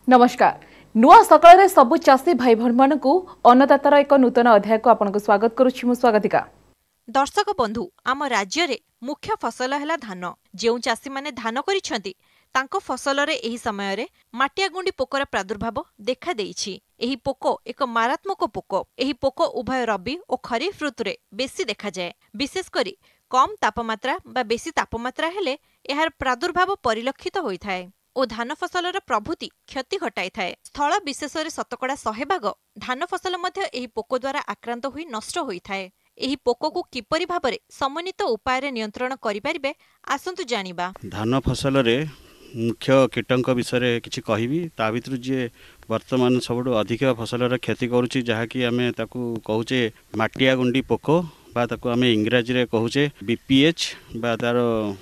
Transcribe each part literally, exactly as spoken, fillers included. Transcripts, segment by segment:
नमस्कार नुआ सकाळ सबु चाषी भाई भर मान अन्नदातार एक नूतन अध्याय को आपन को स्वागत करुछि मु स्वागतिका। दर्शक बंधु आम राज्य रे मुख्य फसल है धान। जो चाषी माने धान करिसेंती तांको फसल रे एही समय रे माटिया गुंडी पोकर प्रादुर्भाव देखा देइछि। एही पोको एक मारात्मक पोको। एही पोको उभय रबी और खरीफ ऋतु रे बेसी देखा जाए। विशेष करी कम तापमात्रा बा बेसी तापमात्रा हेले एहार प्रादुर्भाव परिलक्षित होइथाय और धान फसलर प्रभुति क्षति घटाई थाए। स्थल विशेष रे शतकड़ा शहे भाग धान फसल मध्य एही पोको द्वारा आक्रांत हुई नष्ट होइथाए। एही पोको को किपरि भाबरे समन्वित उपाय रे नियंत्रण करि परिबे आसंतु जानिबा। धान फसल रे मुख्य कीटक विषय किछि कहिबी। ता भितर जे वर्तमान सबुठु अधिक फसल क्षति करुछि जहाँकि आमे ताकू कहूचे माटिया गुंडी पोको बा ताकू आमे इंग्राजी रे कहूचे बीपीएच बा तार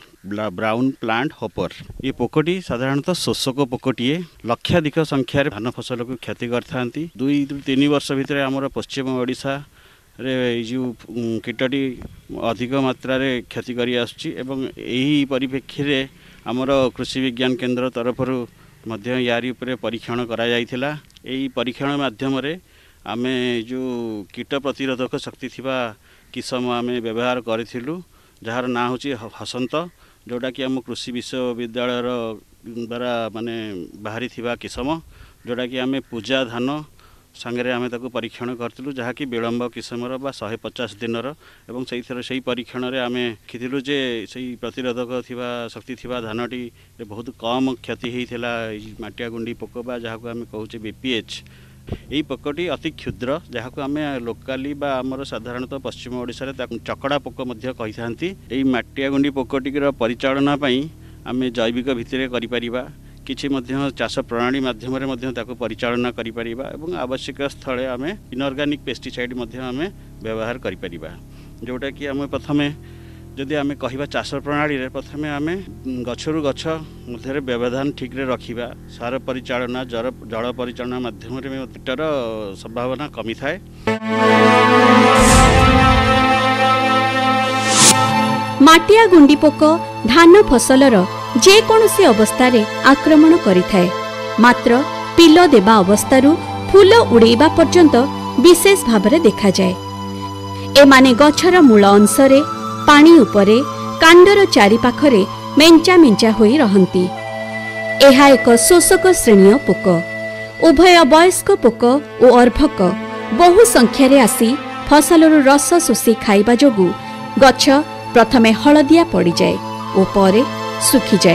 ब्राउन प्लांट हॉपर। ये पोकोटी साधारणतः शोषक पोकोटीए लक्षाधिक संख्यार धान फसल को क्षति करथांती। दुई तीन वर्ष भितर आमर पश्चिम ओडिशा रे जो कीटटी अधिक मात्रा रे क्षति करी आसुची एवं एही परिप्रेक्षी रे आमर कृषि विज्ञान केंद्र तरफरु मध्य यारी उपरे परीक्षण करा जायथिला। एही परीक्षण माध्यम रे आमे जो कीट प्रतिरोधक शक्ति थिबा किसम आमे व्यवहार करिथिलु जार ना होची हसंत जोटा कि आम कृषि विश्वविद्यालय द्वारा माने बाहरी थिबा किसम जोटा कि आमे पूजा धान संगे आमे ताकू परीक्षण करथिलु जहाँकि विलंब किसमर बा एक सौ पचास दिनर एवं सही थर सही परीक्षण रे आमे खिथिलु जे सही प्रतिरोधक थिबा शक्ति थिबा धानटी रे बहुत कम क्षति हेइथिला माटिया गुंडी पोको बा जहाँको आमे कहूचे बीपीएच। यही पोकोटी अति क्षुद्र जहाँको आमे लोकाली बा आमर साधारणतः पश्चिम ओडिशा रे चकड़ा पोको मध्य कहि थांती। एही माटिया गुंडी पोकोटीर परिचालना पई आमे जैविक भित्तिरे करि परिबा किछि मध्य चाष प्रणाली माध्यम रे मध्य ताको परिचालना करि परिबा एवं आवश्यक स्थले आमे इनऑर्गेनिक पेस्टिसाइड मध्य आमे व्यवहार करि परिबा। जोटा कि आमे प्रथमे जदि आमे कहिबा चाष प्रणाली रे प्रथमे आमे गछरु गछ मध्य व्यवधान ठीक रे रखिबा सार परिचालना जल जल परिचालना माध्यम रे कीटर संभावना कमी थाए। माटिया गुंडी पोक धान फसलर जे कोनोसी अवस्था रे आक्रमण करिथाए। मात्र पिलो देबा अवस्थारू फूल उड़ेबा पर्यंत विशेष भाबरे देखा जाए। एमाने गछर मूल अंशरे पानी उपरे कांडर चारि पाखरे मेंचा मेंचा होई रहंती। एहा एक शोषक श्रेणी पोक। उभय वयस्क पोक और अर्भक बहु संख्यारे आसी फसलर रस शोषी खाइबा जोगु गछ प्रथमे हलदिया पड़ी जाए और परे सुखी जाए।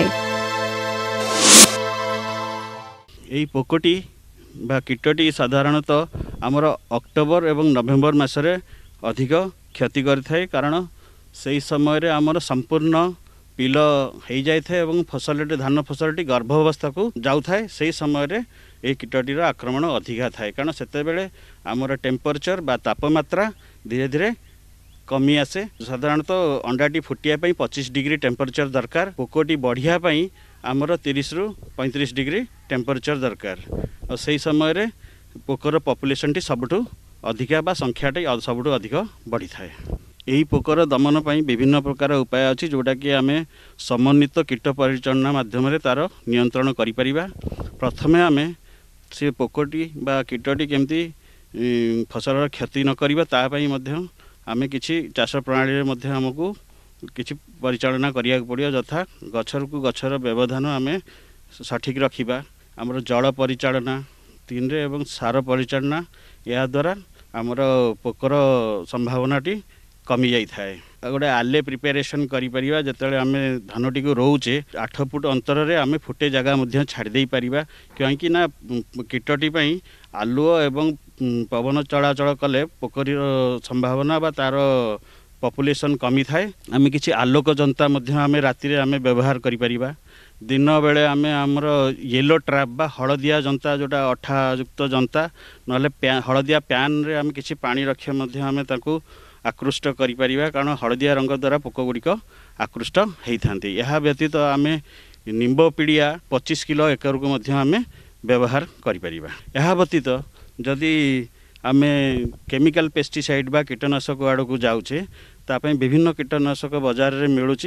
एही पोकोटी बा कीटटी साधारणतः आमर अक्टोबर एवं नवेम्बर मासरे अधिक क्षति करिथाए कारण सही समय रे आमर संपूर्ण पिल हो जाए एवं फसल धान फसलटी गर्भावस्था को जाऊ थाए। सही समय रे ए कीटटीर आक्रमण अधिका थाए कारण सेते बेले आमर टेम्परेचर बा तापमात्रा धीरे धीरे कमी आसे। साधारणतः अंडाटी फुटिया पई पच्चीस डिग्री टेम्परेचर दरकार। पोकोटी बढ़िया पई आमर तीस रु पैंतीस डिग्री टेम्परेचर दरकार और सही समय रे पोकर पॉपुलेशन टी सबुठु अधिका बा संख्याटी सबुठु अधिक बढ़ी थाए। यही पोकर दमन पई विभिन्न प्रकार उपाय अछि जोटा कि आमे समन्वित कीट परिचालना माध्यम रे तार नियंत्रण करि परिबा। प्रथमे आमे से पोकोटी बा कीटटी केमती फसलर क्षति न करिबा ता पई मध्य आमे किछि चाष प्रणाली रे मध्य हमकु किछि परिचालना करिया पड़ियो जथा गछर को गछर व्यवधान आमे सठिक रखिबा। हमर जल परिचालना तीन रे एवं सार परिचालना या द्वारा हमर पोकर संभावनाटी कमी जाई थाए। गोटे आले प्रिपेरेशन करि परिबा जतले आमे धानटी को रोचे आठ फुट अंतर रे आमे फुटे जगह मध्य छाड़ देई परिबा क्योंकि ना कीटटी पई आलुओ एवं पवन चलाचल कले पोखरीर संभावना बा तार पॉपुलेशन कमी थाए। आमे किछि आलोक जनता मध्य आमे राति रे आमे व्यवहार करि परिबा। दिन बेले आमे हमर येलो ट्रैप बा हलदिया जनता जोटा अठा युक्त जनता नले हलदिया पैन रे आमे किछि पानी रखे मध्य आमे ताकू आकृष्ट करि परिबा कारण हलदिया रंग द्वारा पोक गुड़िक आकृष्ट होई थांती। यह व्यतीत आमे निम्ब पीड़िया पच्चीस किलो एकर को मध्य आमे व्यवहार करि परिबा। यह व्यतीत जदि आमे केमिकल पेस्टिसाइड बा कीटनाशक आड़ को जाऊे ताप विभिन्न कीटनाशक बाजार रे मिलूची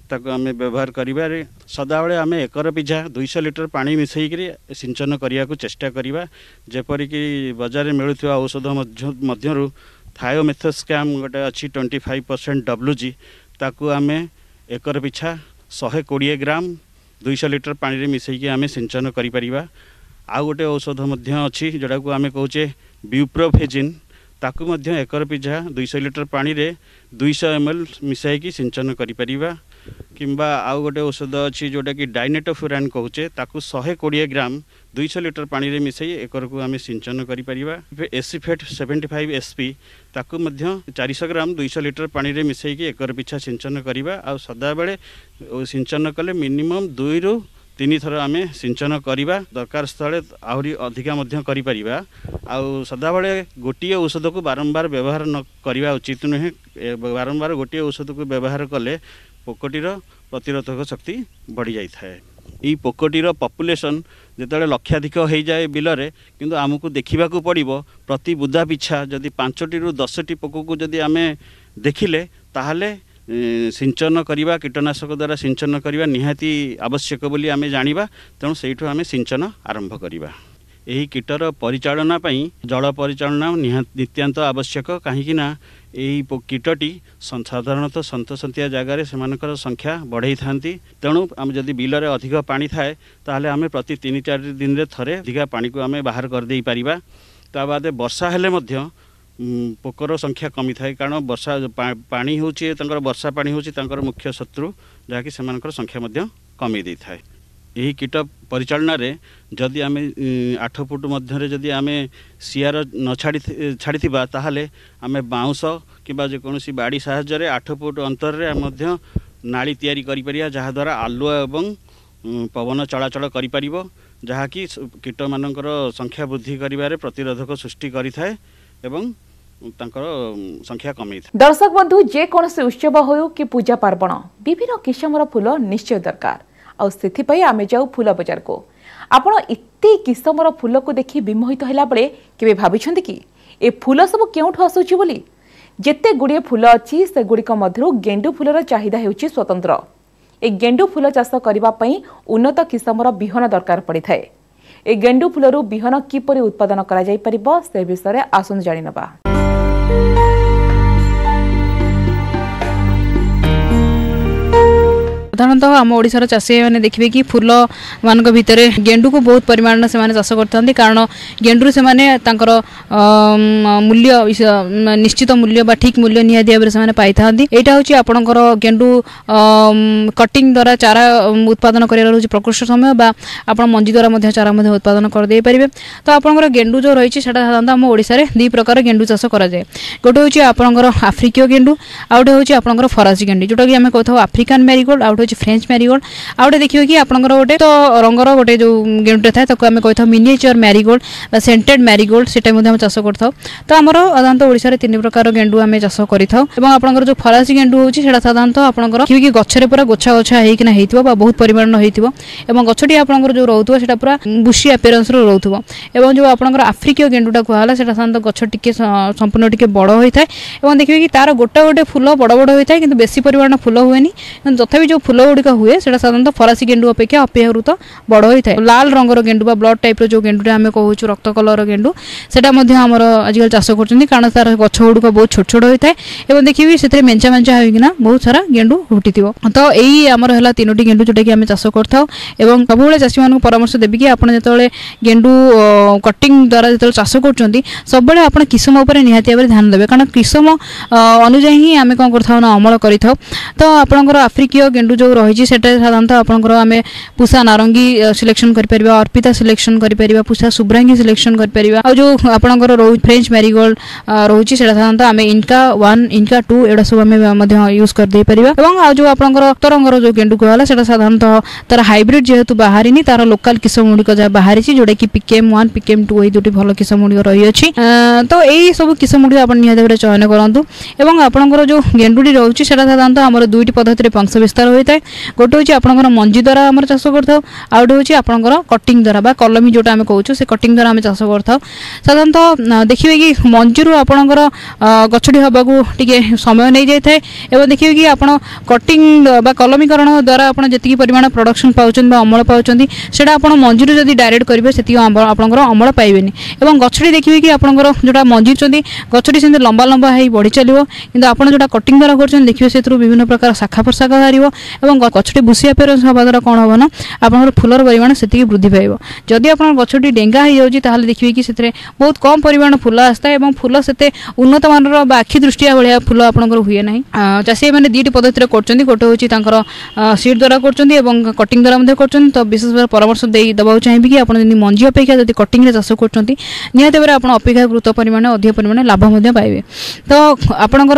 ताको आमे व्यवहार करिबारे सदाबले आमे एकर पिछा दुईश लिटर पानी मिसैकरी सिंचन करिया को चेष्टा करिबा जेपरि कि बाजार रे मिलुथुवा औषध मध्यरु थायोमेथोस्कैम गोटे अच्छी ट्वेंटी फाइव परसेंट डब्ल्यूजी ताकू आमे एकर पिछा एक सौ बीस ग्राम दुईश लिटर पानी रे मिसैकी आमे सिंचन करि परिबा। आ गोटे औषध मध्य अच्छी जोड़ा को आमे कहूचे ब्यूप्रोफेजिन ताकू मध्य एकर पिछा दुईश लिटर पानी रे दुईश एम एल मिसाइकी सिंचन करि परिबा। किंबा आउ गोटे औषध अच्छी जोटा कि डाइनेटोफुरान कहूचे ताकू एक सौ बीस ग्राम दुईश लिटर पानी रे मिसाई एकर को आमे सिंचन करि परिबा। एसीफेट पचहत्तर एसपी ताकू मध्य चार सौ ग्राम दुईश लिटर पानी रे मिसाई कि एकर पिछा सिंचन करिबा। आ सदा बेले सिंचन कले मिनिमम दुई रु तीन थर आमे सिंचन करिबा दरकार स्थले आहुरी अधिका मध्य करि परिबा। आउ सदा बेले गोटिए औषध को बारंबार व्यवहार न करिबा उचित नुहे। बारंबार गोटिए औषध को व्यवहार कले पोकटीर प्रतिरोधक शक्ति बढ़ी जाई थाए। ई पोकटीर पॉपुलेशन जेतले लक्षाधिक हो जाए बिलरे किंतु आमको देखा पड़ो प्रति बुदा पिछा जदि पांचटी रु दसटी पोक को जदि आमे देखिले ताहले सिंचन करिबा कीटनाशक द्वारा सिंचन करिबा निहाती आवश्यक बोली आमे जानिबा। तेणु सेठु आमे सिंचन आरंभ करिबा। एही कीटर परिचालना पई जल परिचालना नित्यांत आवश्यक कहीं यही कीटटी साधारणतः सन्तसंतिया जगार से संख्या बढ़ई था। तेणु आम जदि बिलरे अधिक पानी थाए ताहले आमे प्रति तीन चार दिन रे थरे अधिक पानी को आमे बाहर कर देई परिबा। ता बाद वर्षा हेले मध्य पोकर संख्या कमी थाए कारण वर्षा पा, पानी होची तंकर वर्षा पानी होची तंकर मुख्य शत्रु जहाँकि सेमानकर संख्या मध्य कमी देई थाए। यही कीट परिचालना रे जदि आमे आठ फुट मध्य जदि आमे सियार न छाड़ी छाड़ी ताहले आमे बाउंस किबा जेकोसी बाड़ी साहाय्य रे आठ फुट अंतर रे मध्य नाली तैयारी करि परिया जहा द्वारा आलुआ एवं पवन चलाचल करि परिबो जहाँकि कीट मानकर संख्या वृद्धि करिबारे प्रतिरोधक सृष्टि करि थाए एवं तांकर संख्या कमी थाए। दर्शक बंधु जे कोनसे उत्सव हो कि पूजा पार्वण विभिन्न किस्मर फूल निश्चय दरकार और से आमे जाऊ फूल बजार को। आपण एते किस्मर फूल को देखि विमोहित होला बळे केबे भाबिछन्ति कि ए फूल सब केउठु आसुची बोली। जेते गुड़िए फूल अच्छी से गुड़िक मध्यरु गेंडु फूलर चाहिदा हेउची स्वतंत्र। ए गेंडु फूल चाष करिबा पई उन्नत किस्मर बिहन दरकार पड़ी थाए। ए गेंडु फूलरु बिहन किपरि उत्पादन करा जाई परिबो से विषय आसुन जानि नबा। साधारणतः आम ओडिशार चाषी मैंने देखिए कि फूल मान भितर गेंडू को बहुत परिमाण से चाष करते कारण गेंडू से मूल्य निश्चित मूल्य बा ठीक मूल्य निहाती भाव में पाई था। यहाँ हूँ आपंकर गेंडू कटिंग द्वारा चारा उत्पादन कर प्रकृष्ट समय बा आप मंजी द्वारा चारा उत्पादन करदे पारे। तो आपंकर गेंडू जो रही है साधारणतः आम ओडिशा दी प्रकार गेंडू चाष कराए। गोटे हूँ आपंकर आफ्रिकीय गेंडू आउ गोटे हूँ आपंकर फरासी गेंडू जोटा कि आम कहता हूँ आफ्रिकान मैरीगोल्ड आउ फ्रेंच मैरीगोल्ड आउटे देखिए कि आपंकर गोटे तो रंगर गोटे जो गेंडूटे थाए ताको आमे कहता मिनिएचर मैरीगोल्ड बा सेंटेड मैरीगोल्ड सेटा मध्ये हम चाष करथाउ। तो हमर साधारणतः ओडिशा रे तीन प्रकार गेंडू आमे चाष करिथाउ एवं आपंकर जो फरासी गेंडू होची सेटा साधारणतः आपंकर कि गछरे पूरा गोछा गोछा हेकिना हेतिबो बा बहुत परिमाण हेतिबो एवं गछटी आपंकर जो रहउथबो सेटा पूरा बुशी अपीयरेंस रो रहउथबो एवं जो आपंकर आफ्रिकीय गेंडूटा कहला सेटा साधारणतः गछ टिके संपूर्ण टिके बड़ होई थाए एवं देखिए कि तार गोटा गोटे फूल बड़ बड़ होई थाए किंतु बेसी परिमाण फूल हुएनी तथापि जो फूल गुड़िक हुए से साधारणतः फरासी गेंडू अपेक्षा अपेक्षाकृत बड़ होता है। लाल रंगर गेंडू बा ब्लड टाइप जो गेंडूटा आम कहूँ रक्त कलर गेंडू से आजिकल चाष कर कारण तार गछ गुड़िक बहुत छोट छोट होता है और देखिए से मेंचा मेंचा होना बहुत सारा गेंडू फुटी। तो यही आमर है तीनोटी गेंडू जोटा कि आम चाष कर सब चाषी मान परामर्श देवी कि आपड़ जो गेंडू कटिंग द्वारा जो चाष कर सब आप किसम निहाती भाव ध्यान देवे कारण किसम अनुजाई ही आम कौन कर अमल कर। तो आपंकर आफ्रिकीय गेंडू जो रही साधारणतः आपंकर आम पूषा नारंगी सिलेक्शन कर अर्पिता सिलेक्शन कर पूषा शुभ्रांगी सिलेक्शन कर जो आपंकर रो फ्रेंच मैरीगोल्ड रोचे साधारणतः आम इनका वन इनका टू एटा सब आम यूज कर दे परिबा। एवं जो आपंकर रक्त रंगर जो गेंडू कहला से साधारणतः तार हाइब्रिड जेहेतु बाहरी तार लोकल किसम गुड़िक जहाँ बाहरी जोटा कि पिकेम वन पिकेम टू ये दुटी भल किसम गुड़िक रही अच्छी। तो यही सब किसम गुड़ी आप निहाती भाव चयन करूँ। एवं आपंकर जो गेंडूटी रोचे साधारणतः आम दुईटी पद्धति वंश विस्तार होता होता है गोटे हूँ आपंकर मंजी द्वारा आम चाष करता आउ गोटे हूँ आपंकर कटिंग द्वारा बा कलमी जोटा आम कहूँ से कटिंग द्वारा आम चाष करता साधारणतः देखिए कि मंजी आपंकर गछटी हवा टे समय नहीं जाए और देखिए कि आप कटिंग बा कलमीकरण द्वारा आप जी परिमाण प्रोडक्शन पाँच अमल पाँच से मंजी जब डायरेक्ट करेंगे से आपंकर अमल पाइबे और गछटी देखिए कि आपंकर जोटा मंजी गछटी से लंबा लंबा हो बढ़ी चलो कि आप जो कटिंग द्वारा कर देखिए से विभिन्न प्रकार शाखा प्रशाखा बाहर और गछटी बुसी अपेयरेंस हवा द्वारा कौन हम ना आप फूलर परिमाण से वृद्धि पाइब जदि आप गछटी डेंगा हो जाए देखिए कि से बहुत कम परिमाण फूल आसता है और फूल से उन्नत मानर आखि दृष्टिया भाया फूल आपंकर हुए ना चाषी मैंने दुईट पद्धति कर गोटे हूँ सीड द्वारा कर कटिंग द्वारा कर तो विशेष भाव परामर्श देवा चाहिए कि आप मंजी अपेक्षा जब कटिंग चाष कर निहत भाव आप अपेक्षाकृत परिमाण अधिक परिमाण लाभ पाइबे तो आपणकर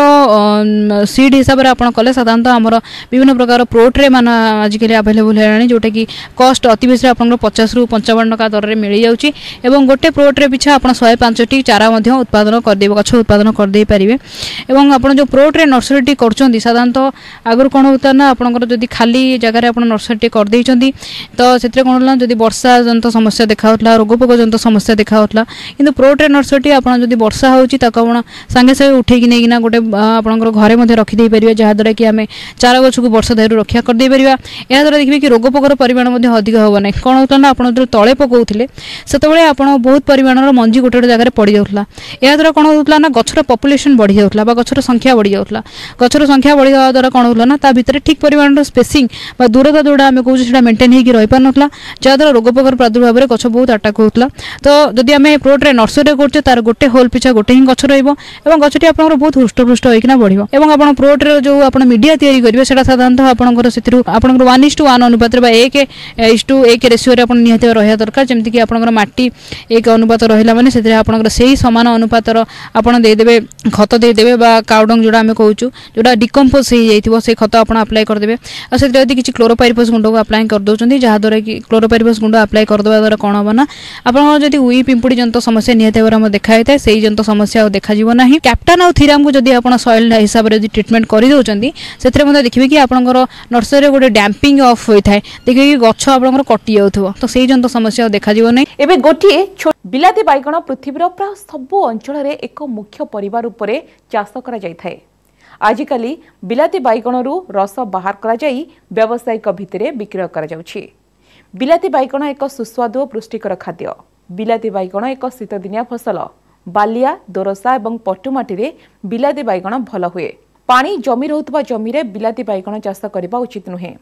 सीड हिसाब से आप कले साधारणतः आमर विभिन्न प्रकार प्रोट्रे मान आजिकल आवेलेबल है जोटा कि कस्ट अति बेसी आप पचास रु पंचावन टका दर में मिल जाऊँगी और गोटे प्रोट्रे पिछा आप शहे पांचटी चारा उत्पादन करदे गछ उत्पादन करदे पारे और आप जो प्रोट्रे नर्सरी कर साधारणतः आगुरी कौन होता ना आपंकर जब खाली जगह आप नर्सरी करदे तो से कौन है जब वर्षा जंत समस्या देखा रोगपोक जंत समस्या देखा कि प्रोट्रे नर्सरी आप वर्षा होती सांगे सांगे उठेकी नहीं गोटे आपंकर घरे रखिदे पारे जहाँद्वारा कि आम चारा गछ को वर्षा दायु रक्षा करदे पार या द्वारा देखिए कि रोगपोकर परिमाण अधिक हम ना कौन होता ना आप जो तले पकाउले से आप बहुत परिमाण मंजी गोटे गोटे जगह पड़ जाऊला या द्वारा कौन होता ना गछर पपुलेसन बढ़ी जाऊला गछर संख्या बढ़ी जाऊला गछर संख्या बढ़ी जावा द्वारा कौन होता ना ता भितर ठीक परिमाण स्पेसिंग दूरता जोड़ा आम कहे मेंटेन होकर रही पार ना जहाँद्वारा रोगपोकर प्रादुर्भाव में गछ बहुत अटाक होता तो जब आम प्रोट्रे नर्सरी कर तार गोटे होल पिछा गोटे ही गछ रहा गछटी आप बहुत हृष्टपुष्ट होना बढ़ो और आप प्रोट्रे जो आप मीडिया तैयारी करेंगे से साधारणतः आपंकर से आपंकर वन इज टू वन अनुपात एक इज टू एक रेसीओ आप निहत रहा दरकार जमीक आपंकर माटी एक अनुपात रहा मैंने से आपंकर से ही सामान अनुपातर आपड़ देदेवे खत देदेवे काउडंग जोड़ा आम कहूँ जोड़ा डिकम्पोज हो जाइए से खत आप अप्लाई करदे और से किसी क्लोरोपाइरिफस गुंड को अप्लाई कर दौरान जहाँद्वारा कि क्लोरोपाइरिफस गुंड अप्लाई करदेवा द्वारा कौन हम ना आपड़ी उई पिंपुड़ी जंत समस्या निहत भाव देखा होता है से जंत समस्या देखा ना कैप्टन आउ थीराम को जब आप सॉइल हिसाब से ट्रिटमेंट कर दौरान से देखिए कि आपंकर नर्सरी गोटे डैम्पिंग ऑफ होता है देखिए कि गछ आप कटि जाऊ तो से जंत समस्या देखा ना एबे गोटे बिलाती बाइगण पृथ्वीर प्राय सबु अंचल एक मुख्य परिवार उपरे चाष करा जाय थाए। आजिकाली बिलाती बाइगणरू रस बाहर करा जाई व्यावसायिक भित्तिरे विक्रय करा जाउछि। बिलाती बाइगण एक सुस्वादु और पुष्टिकर खाद्य। बिलाती बाइगण एक शीतदिनिया फसल। बालिया दोरसा और पटुमाटी रे बिलाती बाइगण भल हुए। पानी जमी रहुतबा जमी रे बिलाती बाइगण चाष करबा उचित नुहे।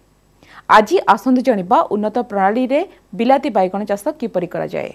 आज आसंतु जानिबा उन्नत प्रणाली रे बिलाती बाइगण चाष किपरि करा जाए।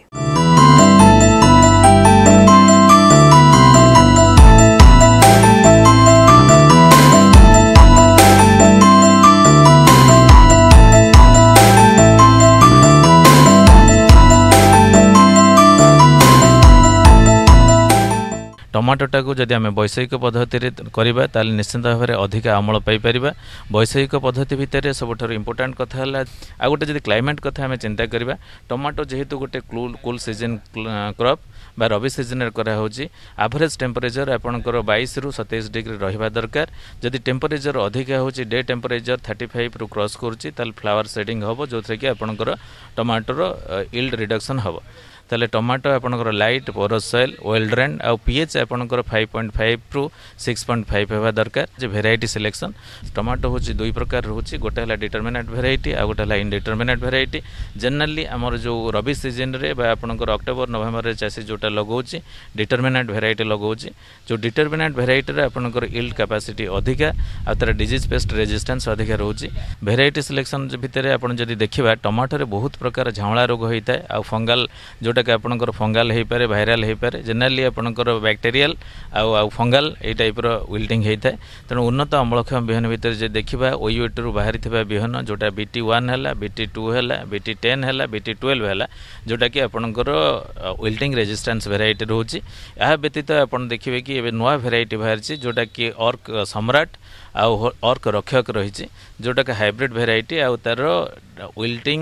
टमाटोटा को जदि आम वैषयिक पद्धति करवा ताल निश्चित भाव में अधिक अमल पाइपर। वैषयिक पद्धति भितर सबुठ इम्पोर्टाट कथा है आ गोटे जब क्लाइमेट कथा आम चिंता करवा टमाटो जेहेतु गोटे कूल कूल सीजन क्रॉप बा रबी सीजन कराऊँगी एवरेज टेम्परेचर आपंकर बाईस रु सतैश डिग्री रहा दरकार। जदि टेम्परेचर अधिक हो डे टेम्परेचर थर्टी फाइव रु क्रॉस करुच्ची फ्लावर सेडिंग हम जो थी कि आपंकर टमाटोर यील्ड रिडक्शन हम ताले टमाटो आपंकर light porous soil well drain आ पीएच आपंकर फाइव पॉइंट फाइव रु सिक्स पॉइंट फाइव होगा दरकार। जे भेराइटी सिलेक्शन टमाटो हूँ दुई प्रकार रोचे गोटे है डिटरमिनेट भेराइटी आ गोटे है इनडिटरमिनेट भेराइटी। जनरली आमर जो रबी सीजन रे बा आपंकर अक्टोबर नवेम्बर चाषी जोटा लगाऊँच डिटरमिनेट भेराइटी लगाऊँच जो डिटरमिनेट भेराइटी आपंकर यील्ड कैपेसिटी अधिका आ तार डिजीज पेस्ट रेजिस्टेंस अधिका रोचे। भेराइटी सिलेक्शन भितर आप देखा टमाटो रे बहुत प्रकार झावला रोग होता है आ फंगाल जोटा कि आपंकर फंगाल हो पारे भाइराल हो पारे जेनेराली आपंकर बैक्टेरियल आउ फंगाल ये टाइप्र विल्टिंग होता है। तेणु उन्नत अमलक्षम बिहन भितर जे देखा ओयूएट रु बाहरी बिहन जोटा बीटी वन है बीटी टू है बीटी टेन है बीटी ट्वेल्व है जोटा कि आपंकर विल्टिंग रेजिस्टेंस भेराइटी रोचे। यह व्यतीत आप देखिए कि एवं नुआ भेराइटी बाहरी जोटा कि अर्क सम्राट आउ अर्क रक्षक रही जोटा कि हाइब्रिड भेराइटी आउ तार विल्टिंग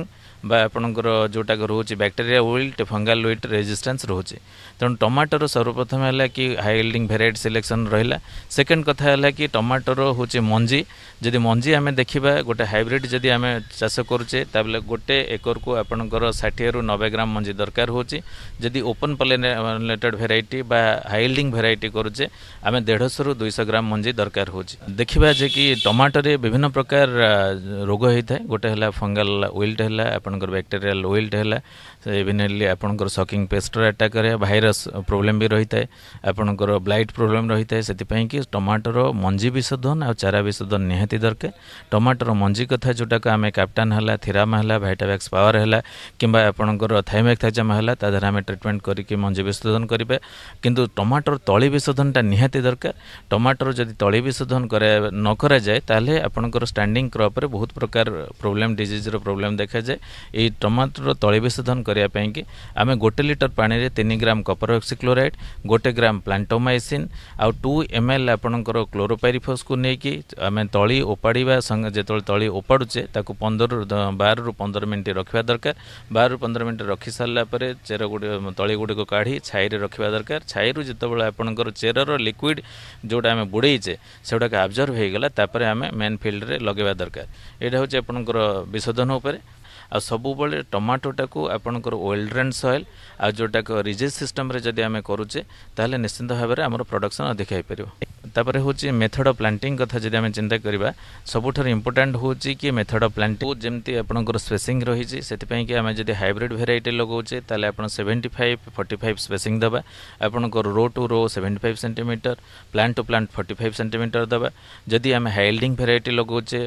आपणकर जोटा रोचे bacteria wilt fungal wilt resistance रोचे तेणु टमाटर सर्वप्रथम है कि हाई यील्डिंग वेराइटी सिलेक्शन रहा। सेकेंड कथा है कि टमाटर हूँ मंजी जदि मंजी आम देखा गोटे हाइब्रिड जदि आम चाष करुचे ताबले गोटे एकर को आपणकर षाठी रु नब्बे ग्राम मंजी दरकार होची। जदि ओपन पॉलिनेटेड वेराइटी बा हाई यील्डिंग वेराइटी करुचे आम डेढ़श रु दुईश ग्राम मंजी दरकार होची। देखा जे कि टमाटर विभिन्न प्रकार रोग होता है गोटे है फंगाल विल्ट है आपणकर बैक्टेरियल विल्ट है इभिनली आपणकर सकिंग पेस्ट अटैक है भाइरस प्रोब्लेम भी रही है आपणकर ब्लाइट प्रोब्लेम रही है से कि टमाटर मंजी विशोधन आ चारा विशोधन निहाती दरकार। टमाटर मंजी कथा जोटा आम कैप्टान है थीरामा है भाइटावैक्स पावर है कि आपणकर थाइमेक्थाइजाम है ताद्वारा आम ट्रिटमेंट करके मंजी विशोधन करेंगे किंतु टमाटर तली विशोधनटा निहाती दरकार। टमाटर जदि तली विशोधन न करा जाए ताले आपणकर स्टैंडिंग क्रॉप रे बहुत प्रकार प्रोब्लेम डिजीज रो प्रोब्लेम देखा जाए। ये टमाटर तली विशोधन करने कि आम गोटे लिटर पानी रे तीन ग्राम कपर ऑक्सीक्लोराइड गोटे ग्राम प्लांटोमाइसिन आउ टू एम एल आपणकर क्लोरोपाइरिफॉस को लेकिन आम तली ओपाड़ा संग जो तली ओपाड़ुचे ताकू पंदर बार रु पंदर मिनट रखा दरकार। बार रु पंदर मिनट रखी सारापर चेर गुड़ तली गुड़िक काढ़ी छाई रखा दरकार। छाई रु जो आपणकर चेरर लिक्विड जोटा आम बुड़ेचे से गुड़ाक आब्जर्व हो गला तापर आम मेन फील्ड रे लगेवा दरकार। यहाँ हूँ आपणकर विशोधन उपर आ सबु बड़े टमाटोटा को आपणकर ओइल ड्रेन सॉइल आ जोटा रिजेज सिस्टम रे जदि आम करुचे ताहले निश्चिंत भाव में आमर प्रोडक्शन अधिक हो पार। तापर हूँ मेथड ऑफ प्लांटिंग कथा जदि आम चिंता करवा सबुठार इंपोर्टेंट हूँ कि मेथड ऑफ प्लांटिंग जमती आपणकर स्पेसिंग रही कि आम जदि हाइब्रिड वेराइटी लगाऊे ताले आप seventy five forty five spacing दबा आपणकर row to row seventy five centimetre plant to plant forty five centimetre दबा। जदि आम हाई यील्डिंग वेराइटी लगाऊे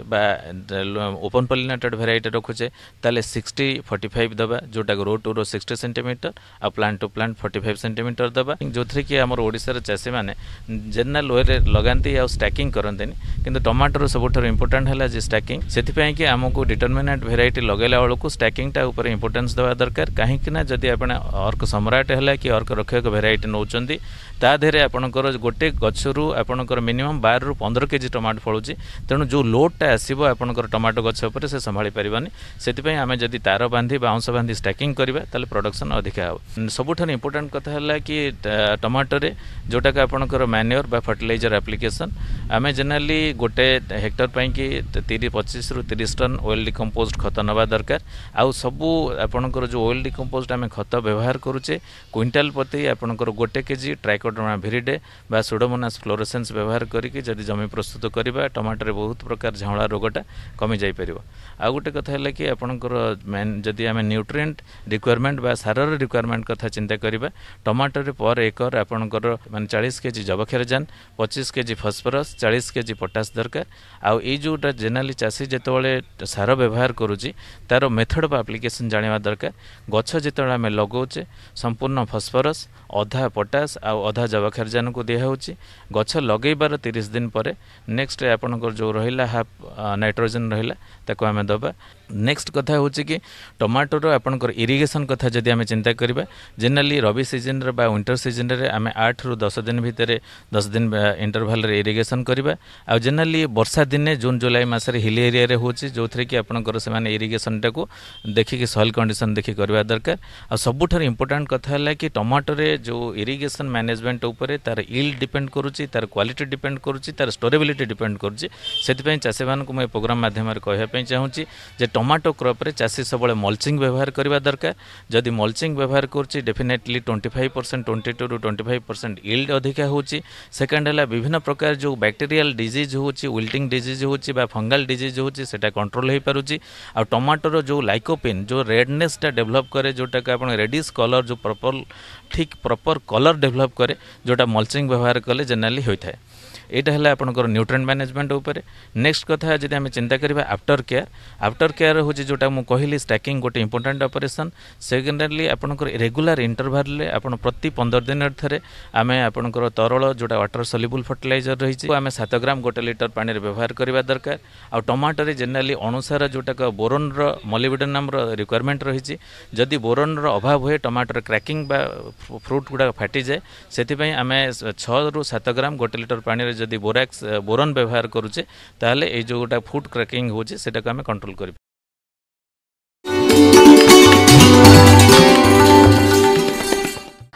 ओपन पॉलिनेटेड वेराइटी रखुचे ताले सिक्सटी फोर्टी फाइव दबा जोटा row to row sixty centimetre आ plant to plant forty five centimetre दबा जो थी कि आम ओडिशार चाषी मैंने जेनराल वे लगाती आ स्टैकिंग करते किंतु टमाटर सबुठ इंपोर्टेंट है जे स्टैकिंग से कि आमको डिटरमिनेंट वेराइटी लगेला बेलू स्टैकिंगटा उपर इंपोर्टेंस देवा दरकार। कहीं जदि आप अर्क सम्राट है कि अर्क रक्षक वेराइटी नौकरी तादेह आपणकर गोटे गचरू आपणकर मिनिमम बार रु पंद्रह केजी टमाटो फलुची तेणु जो लोडटा आसो आपणकर टमाटो गछ उपर से संभाली पारिबानी से आम जदि तार बांधी बाउंस बांधी स्टैकिंग करवा ताले प्रोडक्शन अधिक हो। सबुठार इंपोर्टेंट कथा है कि टमाटर जोटा कि आपणकर मैन्योर बा फर्टिलाइजर एप्लिकेशन आम जेनराली गोटे हेक्टर पाई कि तीस पच्चीस रु तीस टन ऑयल डिकम्पोज्ड खत नवा दरकार। आउ सबू आपणकर जो ऑयल डिकम्पोज्ड आम खत व्यवहार करुचे क्विंटाल प्रति आपणकर गोटे केजी ट्राइकोडर्मा भिरिडे बा सुडोमोनास फ्लोरेसेंस व्यवहार करके जदि जमी प्रस्तुत करवा टमाटर बहुत प्रकार झाँला रोगटा कमी जाई परिबो। आ गोटे कथा है कि आपणकर मेन जदि आम न्यूट्रिएंट रिक्वायरमेंट बा सारर रिक्वायरमेंट कथा चिंता करवा टमाटर पर एकर आपणकर माने चालीस केजी जबक्षारजान पच्चीस केजी फस्फरस चालीस केजी पोटास दरकार। आउ ये जोटा जेनराली चाषी जिते सार व्यवहार करुच्ची तार मेथड ऑफ एप्लिकेशन जाना दरकार। गछ जिते आम लगाऊे संपूर्ण फस्फरस अधा पोटास आउ अधा जबक्षारजान को दिखाऊँगी गछ लगेबार तीस दिन पर नेक्स्ट आपणकर जो रहा हाफ नाइट्रोजन रहा ताको आम दबा। नेक्स्ट कथा हूँ कि टमाटर आपणकर इरिगेशन कथा जदि आम चिंता करवा जेनराली रबी सीजन बा विंटर सीजन रे आम आठ रु दस दिन भितर दस दिन इंटरवाल रे इरिगेशन करवा। आ जेनराली वर्षा दिने जून जुलाई मसरे हिल एरिया रे होची जो थी कि आपणकर से इरिगेशन टाको देखिकी सॉइल कंडीशन देखि करवा दरकार। आ सबुठार इंपोर्टेंट कथा है कि टमाटर जो इरिगेशन मैनेजमेंट उपर तार यील्ड डिपेंड करुच्ची तार क्वालिटी डिपेंड करुच्ची तार स्टोरेबिलिटी डिपेंड करुच्ची से चाषी मानक मुझे प्रोग्राम माध्यम कहवाई चाहूँगी जे टमाटो क्रॉप रे चाषी सब मल्चिंग व्यवहार करवा दरकार। जदि मल्चिंग व्यवहार करुच्ची definitely twenty five percent twenty two रु ट्वेंटी फाइव परसेंट यील्ड अधिका होची। सेकेंड है विभिन्न प्रकार जो बैक्टेरियल डिजीज होची विल्टिंग डिजीज होची बा फंगल डिजीज होची सेटा कंट्रोल हो पारुची। आ टमाटर जो लाइकोपिन जो रेडनेसटा डेभलप करे जोटा कि आपण रेडिश कलर जो प्रॉपर ठीक प्रॉपर कलर डेभलप करे जोटा मल्चिंग व्यवहार कले जेनराली होता है। यहाँ है आपंकर न्यूट्रिएंट मैनेजमेंट उपर। नेक्स्ट कथा जब आम चिंता करवा आफ्टर केयर आफ्टर केयर हूँ जोटा मुझे कहली स्टैकिंग गोटे इंपोर्टेंट ऑपरेशन। सेकेंडली आपंकर रेगुलर इंटरवल आप प्रति पंद्रह दिन थे आम आपंकर तरल जोटा वाटर सल्युबल फर्टिलाइजर रही आम सात ग्राम गोटे लिटर पानी व्यवहार करवा दरकार। आ टमाटर जेनराली अनुसार जोटा बोरोन मॉलिब्डेनम रिक्वायरमेंट रही जदि बोरोन अभाव हुए टमाटर क्रैकिंग बा फ्रूट गुड़ा फाटी जाए से आम छः रु सात ग्राम गोटे लिटर पानी जदि बोराक्स बोरन व्यवहार करुचे ताहले ए जो गोटा फुड क्रैकिंग होचे सेटा को आम कंट्रोल करिबा।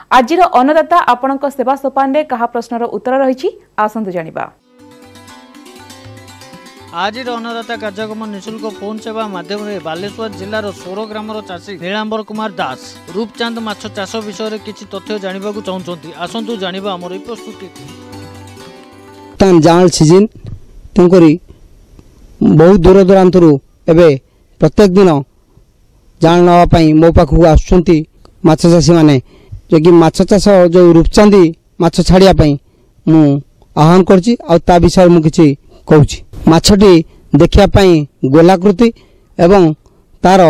आजिर अन्नदाता आपणक सेवा सोपान रे कहा प्रश्नर उत्तर रही आसतु जानिबा। आज अन्नदाता कार्यक्रम निःशुल्क फोन सेवा माध्यम बालेश्वर जिलार सोर ग्रामर चाषी नीलांबर कुमार दास रूपचांद माछ चाष विषय किसी तथ्य जानवा चाहते आसतु जानिबा आमर प्रस्तुति। जाल सीजन तेणुक बहुत दूर दूरांत एवं प्रत्येक दिन जाल नापी मो पाखक आसुँच चाषी मैंने जो कि माछ चाष जो रूपचांदी माछ छाड़ापी मु आह्वान कर विषय मुझे कहूँ। माछटी देखापी गोलाकृति एवं तार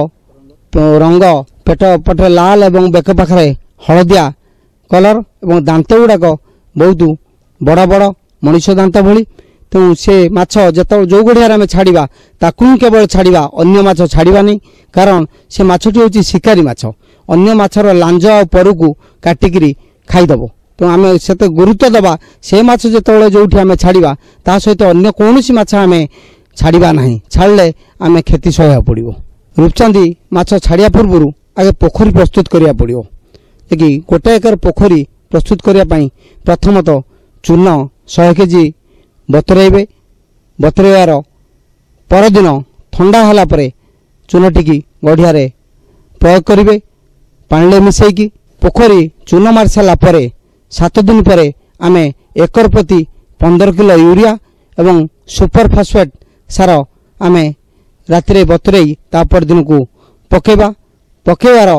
रंग पेट पटे लाल एवं बेक पाखे हलदिया कलर एवं दांत गुड़ाक बहुत बड़ बड़ मनुष्य दांत भली। तेणु से माछ जो जो गड़ियार आम छाड़ा ताकू ही केवल छाड़ा अन्य माछ छाड़ा नहीं कारण से माछटी हूँ शिकारी माछ अन्य माछर लांज आ परकू काटिकी खाईदेव। तो आम से गुरुत्व दबा से माछ जो जो आम छाड़ा ता सहित अन्य कौन सी माछ आम छाड़ा ना छाड़े आम क्षति सह पड़ो। रूपचांदी माछ छाड़ा पूर्व आगे पोखरी प्रस्तुत करा पड़ो कि गोटे एकर पोखरी प्रस्तुत करने प्रथमतः चूर्ण सौ केजी बतरेबे बतरेबार परदिन ठंडा होला परे चूनटी गढ़िया प्रयोग करेंगे पानी मिसैकी पोखरी चून मार सारा परे सात दिन पर आम एकर प्रति पंदर किलो यूरिया एवं सुपर फॉस्फेट सार आम राति बतरई तापर दिन को पकेबा पकेबार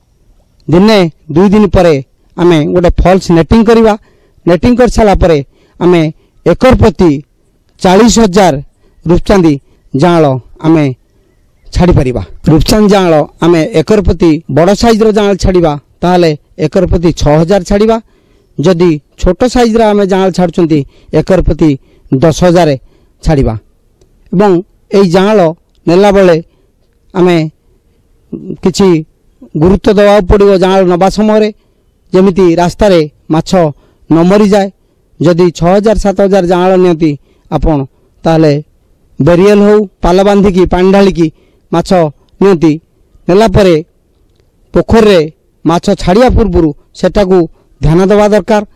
दिने दुई दिन पर आम गोटे फॉल्स नेटिंग करवा नेटिंग कर सारा पर आम एकर प्रति चालीस हजार रूपचांदी जाल आम छाड़ी पारिबा। रूपचांद जाल आम एकर प्रति बड़ साइजर जाल छाड़ा ताहले एकर प्रति छह हजार छाड़ा जदि छोट साइज आम जाल छाड़ुंट एकर प्रति दस हजार छाड़ा एवं यही जाल नेला बेले आम किछि गुरुत्व दवा पड़ो जाल नवा समय जमिति रास्तार माछ न मरी जाए जदि छह हजार सात हजार जाल नियंती आपन ताहले बेरियल हो पाल बांधिकी पानी ढालिकी माछ नियंती नेला परे पोखर रे माछ छाड़िया पूर्व सेटाकू ध्यान देवा दरकार।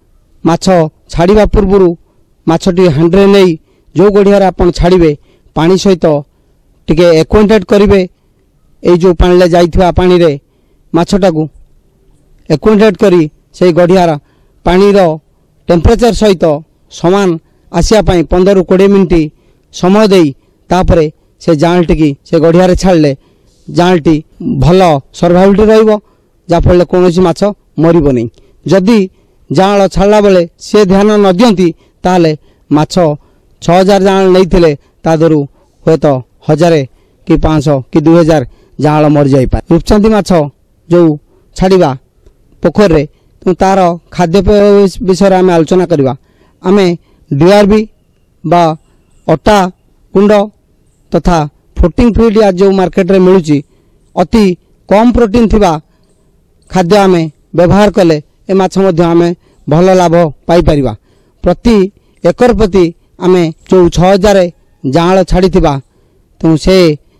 माछ छाड़ा पूर्व माछटी हांड्रे नहीं जो गड़ियार आपन छाड़े पानी सहित टिके एक्वेंटेड करेंगे ये जो पानी जाइथिबा पानी रे माछटाकू एक्वेंटेड करी से गड़ियार पानी रो टेम्परेचर सहित समान आसिया पाई पंदर कोड़े मिनिट समय देई तापरे से जालटी से गड़ियारे छाड़ले जालटी भल सर्वाइवलिटी रहिबो जाफल कौन माछ मरिबो नहीं। जदि जाल छाड़ला बेले से ध्यान न दियंती ताले माछ छह हजार जाल नहीं तादर हे तो हजारे कि पाँच सौ कि दुई हजार जाल मरी जाए। रूपचांदी माछ जो छाड़ा पोखर रे तो तार खाद्य विषय आम आलोचना करवा आम डीआरबी बा अटा कुंड तथा फ्लोटिंग फीड या जो मार्केट रे मिलुची अति कम प्रोटीन थिबा खाद्य आम व्यवहार कले ए माछ मध्य आम भल लाभ पाई परिबा। प्रति एकर प्रति आम जो छह हजार जाल छाड़ी तो से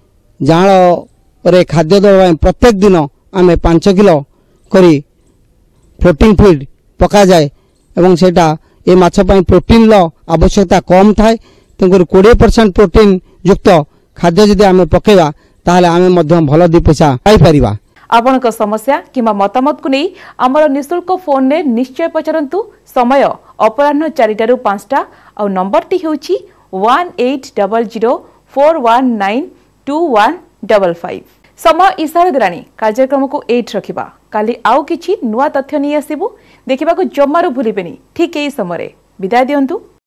जाल रे खाद्य दवा प्रत्येक दिन आम पांच किलो करी फ्लोटिंग फीड पका जाए एवं सेटा ए माछ पई प्रोटीन लो आवश्यकता कम थाए तेणुकर कोड़े परसेंट प्रोटीन युक्त खाद्य जदि आम पकेवा ताहले आम मध्य भल दी पैसा पाई परिबा। आपनक समस्या किंबा मतामत को नहीं आमर निःशुल्क फोन ने निश्चय पचारंतु। समय अपराह्न चारिटारू पांचटा और नंबर टी होची one eight double zero four one nine two one double five. समय इशारा देलानी कार्यक्रम को एट रखिबा काली आउ किछि नुआ तथ्य नहीं आसीबु देखिबा को जम्मारू भूलिबेनी ठीक एई समय विदाय दियंतु।